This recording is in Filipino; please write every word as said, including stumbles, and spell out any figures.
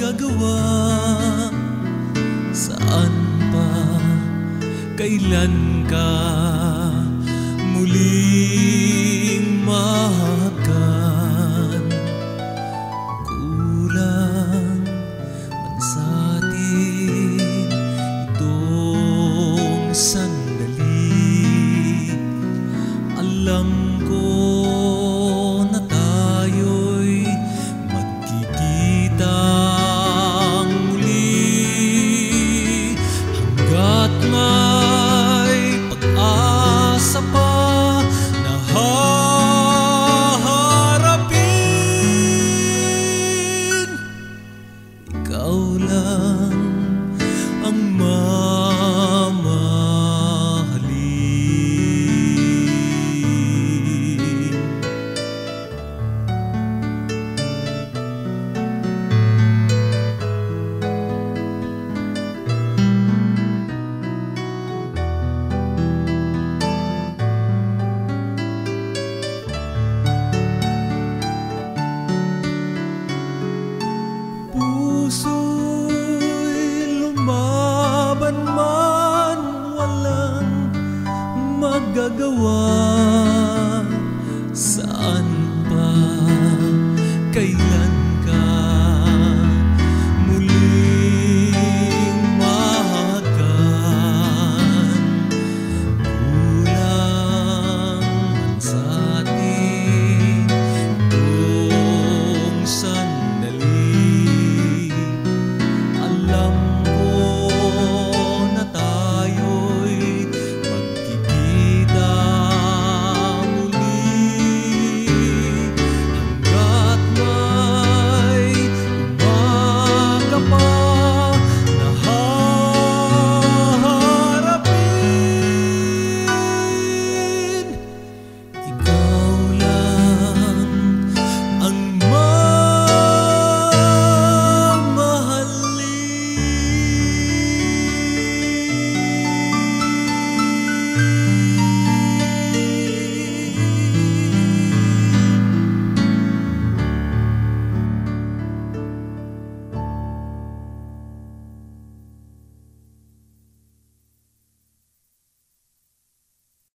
magagawa. Saan pa, kailan ka muling mahagan? Kulang man sa atin itong sandali. Alam ko na tayo'y magkikita muli, hanggat may pag-asa pa na haharapin. Ikaw lang ang mamahalin. Puso'y lumaban man, walang magagawa. Saan pa, kailan